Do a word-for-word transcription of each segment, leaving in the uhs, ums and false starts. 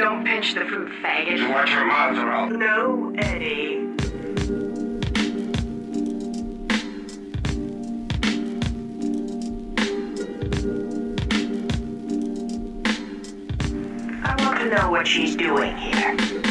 Don't pinch the food, faggot. Watch your mouth, or I'll... No, Eddie. I want to know what she's doing here.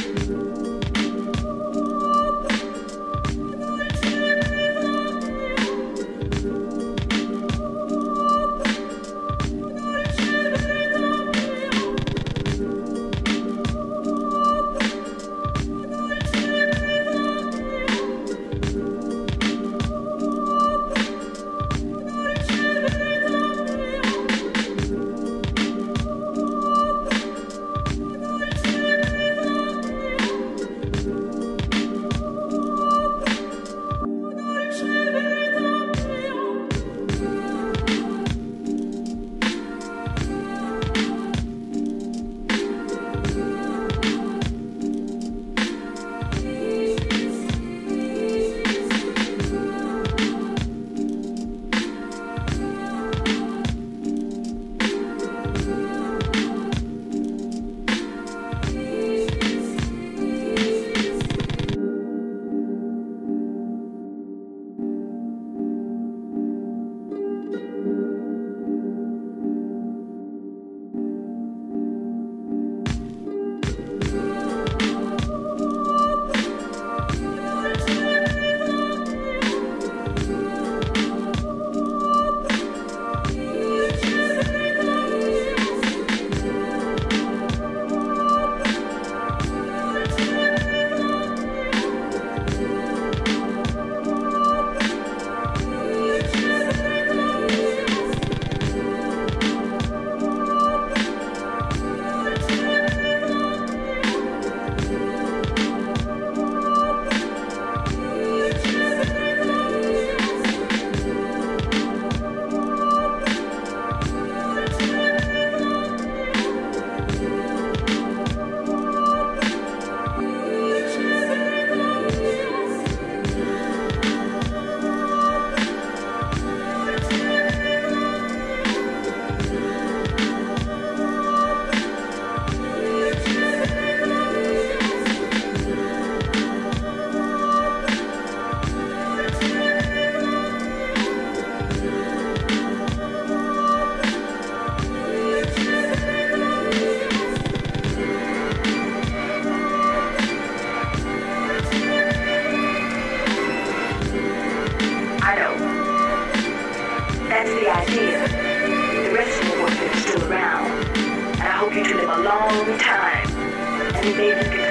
That's the idea. The rest of the work is still around. And I hope you to live a long time. And maybe you can